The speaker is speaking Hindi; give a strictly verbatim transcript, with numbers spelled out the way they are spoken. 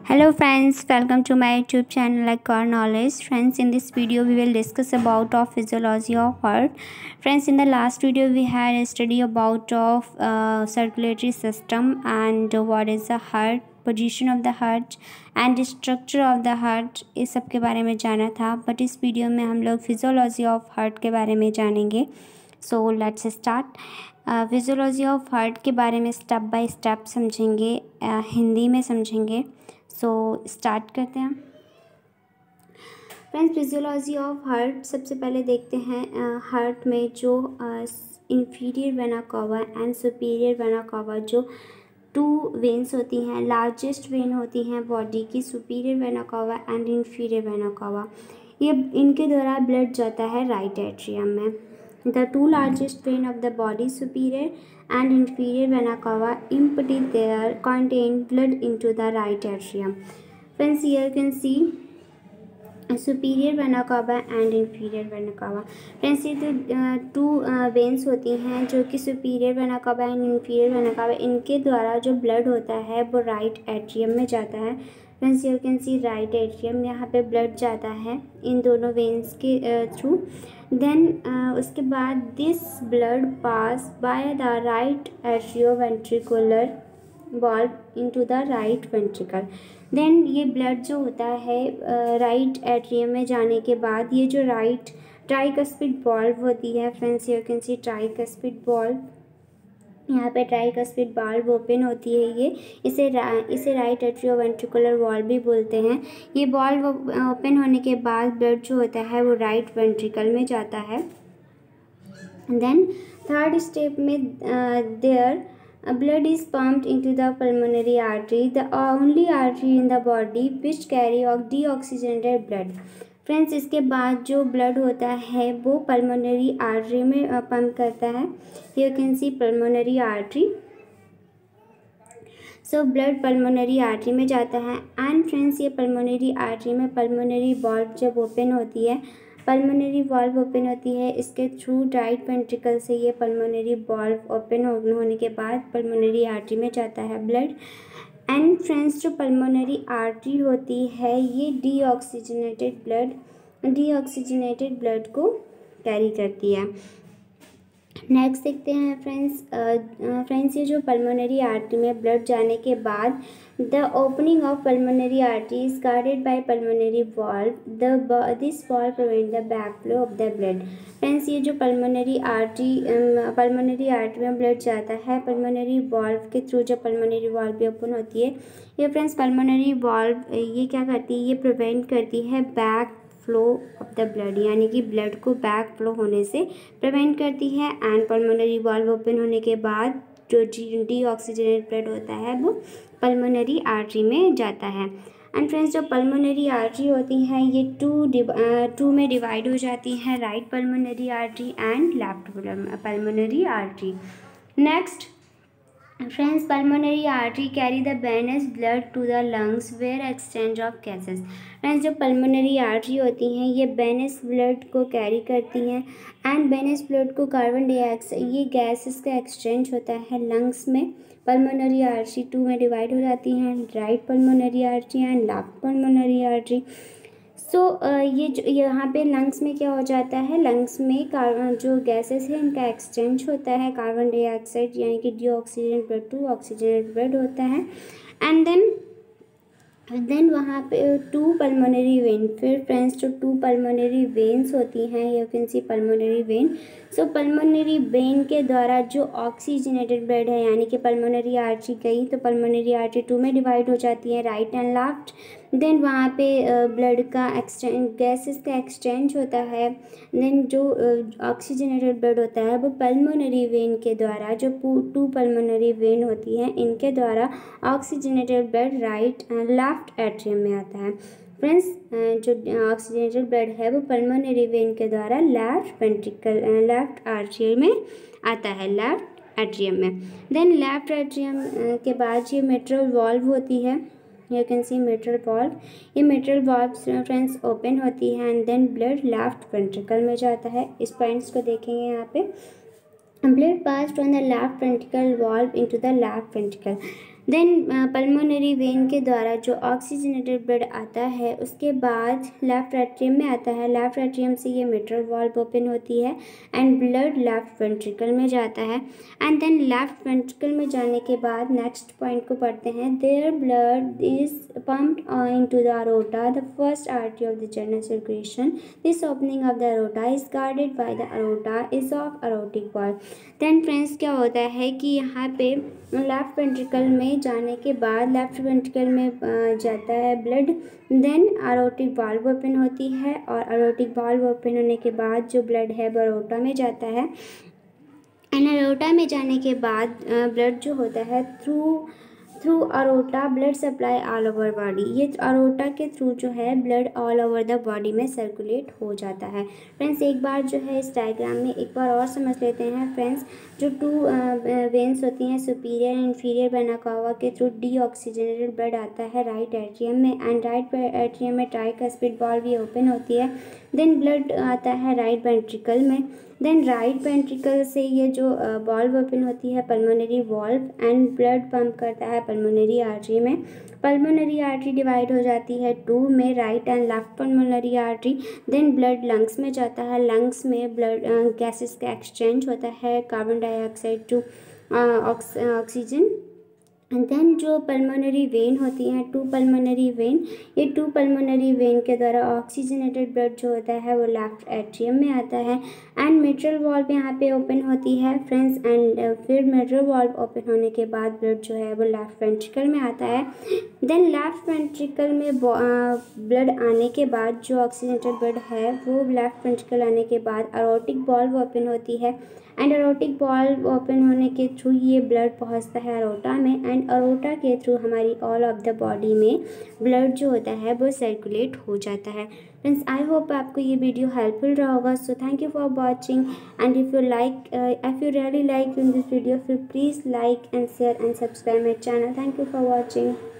Hello friends, welcome to my YouTube channel like Core Knowledge. Friends, in this video we will discuss about of physiology of heart. Friends, in the last video we had a study about of uh, circulatory system and what is the heart, position of the heart and the structure of the heart, इस सब के बारे में जाना था. बट इस वीडियो में हम लोग फिजियोलॉजी ऑफ हार्ट के बारे में जानेंगे. So let's start. Physiology of heart के बारे में स्टेप बाय स्टेप समझेंगे, uh, हिंदी में समझेंगे. सो so, स्टार्ट करते हैं. फ्रेंड्स, फिजियोलॉजी ऑफ हार्ट सबसे पहले देखते हैं. हार्ट uh, में जो inferior vena cava and superior vena cava जो टू वेन्स होती हैं, लार्जेस्ट वेन होती हैं बॉडी की, superior vena cava and inferior vena cava. ये इनके द्वारा ब्लड जाता है राइट एट्रियम में. The two largest vein of the body, superior and inferior vena cava, empty there contain blood into the right atrium. Friends, here you can see superior vena cava and inferior vena cava. Friends, ये तो टू वेन्स होती हैं जो कि superior vena cava and inferior vena cava, इनके द्वारा जो ब्लड होता है वो राइट एट्रियम में जाता है. Friends, you can see right atrium, यहाँ पे ब्लड जाता है इन दोनों वेन्स के थ्रू. देन उसके बाद this blood pass by the right atrioventricular valve into the right ventricle. Then ये ब्लड जो होता है राइट uh, एट्रियम में जाने के बाद ये जो राइट ट्राइकस्पिड वॉल्व होती है, friends you can see tricuspid valve, यहाँ पे ट्राइकस्पिड वाल्व ओपन होती है. ये इसे रा, इसे राइट एट्रियोवेंट्रिकुलर वाल्व भी बोलते हैं. ये वाल्व ओपन होने के बाद ब्लड जो होता है वो राइट वेंट्रिकल में जाता है. देन थर्ड स्टेप में there blood is pumped into the pulmonary artery, the only artery in the body which carry of deoxygenated blood. Friends, इसके बाद जो ब्लड होता है वो पल्मोनरी आर्टरी में पंप करता है. You can see pulmonary artery. So blood pulmonary artery में जाता है. एंड फ्रेंड्स, ये पल्मोनरी आर्टरी में पल्मोनरी वॉल्व जब ओपन होती है, पल्मोनरी वॉल्व ओपन होती है, इसके थ्रू राइट वेंट्रिकल से ये पल्मोनरी वॉल्व ओपन होने के बाद पल्मोनरी आर्टरी में जाता है ब्लड. एंड फ्रेंड्स, जो पल्मोनरी आर्टरी होती है ये डीऑक्सीजनेटेड ब्लड डीऑक्सीजनेटेड ब्लड को कैरी करती है. नेक्स्ट देखते हैं फ्रेंड्स. फ्रेंड्स, ये जो पल्मोनरी आर्टरी में ब्लड जाने के बाद the opening of pulmonary artery is guarded by pulmonary valve. The this valve prevent the back flow of the blood. Friends, ये जो पल्मोनरी आर्टरी पल्मोनरी आर्टरी में ब्लड जाता है, पल्मोनरी वॉल्व के थ्रू जब पल्मोनरी वॉल्व भी ओपन होती है, ये फ्रेंड्स पल्मोनरी वॉल्व ये क्या करती है, ये प्रिवेंट करती है back flow of the blood, यानी कि ब्लड को बैक फ्लो होने से प्रिवेंट करती है. एंड पल्मोनरी वॉल्व ओपन होने के बाद जो डी ऑक्सीजनेटेड ब्लड होता है वो पल्मोनरी आर्टरी में जाता है. एंड फ्रेंड्स, जो पल्मोनरी आर्टरी होती हैं ये टू टू में डिवाइड हो जाती हैं, right pulmonary artery and left pulmonary artery. Next friends, pulmonary artery carry the venous blood to the lungs where exchange of gases. Friends, जो पल्मोनरी आर्टरी होती हैं ये वेनस ब्लड को कैरी करती हैं. एंड वेनस ब्लड को कार्बन डाइऑक्साइड ये गैसेस का एक्सचेंज होता है लंग्स में. पल्मोनरी आर्टरी टू में डिवाइड हो जाती हैं, right pulmonary artery and left pulmonary artery. So ये जो यहाँ पे लंग्स में क्या हो जाता है, लंग्स में कार्बन जो गैसेस है इनका एक्सचेंज होता है, कार्बन डाइऑक्साइड यानी कि deoxygenated blood to oxygenated blood होता है. एंड देन देन वहाँ पे टू पल्मोनरी वेन, फिर फ्रेंड्स जो टू पल्मोनरी वेन्स होती हैं, you can see pulmonary vein. So pulmonary vein के द्वारा जो ऑक्सीजनेटेड ब्लड है, यानी कि पल्मोनरी आर्टरी गई तो पल्मोनरी आर्टरी टू में डिवाइड हो जाती है, राइट एंड लेफ्ट. देन वहाँ पे ब्लड का एक्सचेंज गैसेस का एक्सचेंज होता है. देन जो ऑक्सीजनेटेड ब्लड होता है वो पल्मोनरी वेन के द्वारा, जो टू पल्मोनरी वेन होती हैं इनके द्वारा oxygenated blood right left atrium में आता है. फ्रेंड्स, जो ऑक्सीजनेटेड ब्लड है वो पल्मोनरी वेन के द्वारा लेफ्ट वेंट्रिकल लेफ्ट आर्टरी में आता है, लेफ्ट एट्रियम में. देन लेफ्ट एट्रियम के बाद ये मिट्रल वॉल्व होती है, you can see mitral valve. ये मिट्रल वॉल्व फ्रेंड्स ओपन होती है and then blood left ventricle में जाता है. इस पॉइंट्स को देखेंगे यहाँ पे. Blood pass from the left ventricle valve into the left ventricle. Then pulmonary vein के द्वारा जो ऑक्सीजनेटेड ब्लड आता है उसके बाद लेफ्ट एट्रियम में आता है। लेफ्ट एट्रियम से ये मिट्रल वाल्व ओपन होती है एंड ब्लड लेफ्ट वेंट्रिकल में जाता है। एंड देन लेफ्ट वेंट्रिकल में जाने के बाद नेक्स्ट पॉइंट को पढ़ते हैं। There blood is pumped into the aorta, the first artery of the general circulation. This opening of the aorta is guarded by the aorta is of aortic valve. Then friends क्या होता है कि यहाँ पे लेफ्ट वेंट्रिकल में जाने के बाद लेफ्ट वेंट्रिकल में जाता है blood, then aortic valve open होती है और अरोटिक वाल्व ओपन होने के बाद जो ब्लड है वो अरोटा में जाता है। एंड अरोटा में जाने के बाद ब्लड जो होता है through through aorta blood supply all over body, ये अरोटा के थ्रू जो है blood all over the body में सर्कुलेट हो जाता है। फ्रेंड्स एक बार जो है इस डायग्राम में एक बार और समझ लेते हैं। फ्रेंड्स जो टू वेन्स होती हैं superior and inferior vena cava के थ्रू डी ऑक्सीजनेटेड ब्लड आता है राइट एट्रियम में एंड राइट एट्रियम में ट्राइकस्पिड वाल्व ये ओपन होती है। देन ब्लड आता है राइट वेंट्रिकल में, देन राइट वेंट्रिकल से ये जो वाल्व ओपन होती है pulmonary valve and blood pump करता है पल्मोनरी आर्टरी में। पल्मोनरी आर्टरी डिवाइड हो जाती है टू में, right and left pulmonary artery. Then blood lungs में जाता है, लंग्स में ब्लड गैसेस का एक्सचेंज होता है carbon dioxide to oxygen. Then जो पल्मोनरी वेन होती हैं टू पल्मोनरी वेन, ये टू पल्मोनरी वेन के द्वारा ऑक्सीजनेटेड ब्लड जो होता है वो लेफ्ट एट्रियम में आता है एंड मिट्रल वाल्व यहाँ पे ओपन होती है फ्रेंड्स। एंड फिर मिट्रल वाल्व ओपन होने के बाद ब्लड जो है वो लेफ्ट वेंट्रिकल में आता है। देन लेफ्ट वेंट्रिकल में ब्लड आने के बाद जो ऑक्सीजनेटेड ब्लड है वो लेफ्ट वेंट्रिकल आने के बाद अरोटिक वाल्व ओपन होती है एंड अरोटिक वाल्व ओपन होने के थ्रू ये ब्लड पहुंचता है अरोटा में एंड अरोटा के थ्रू हमारी ऑल ऑफ द बॉडी में ब्लड जो होता है वो सर्कुलेट हो जाता है। फ्रेंड्स आई होप आपको ये वीडियो हेल्पफुल रहा होगा। So thank you for watching and if you like if you really like in this video फिर please like and share and subscribe my channel. Thank you for watching.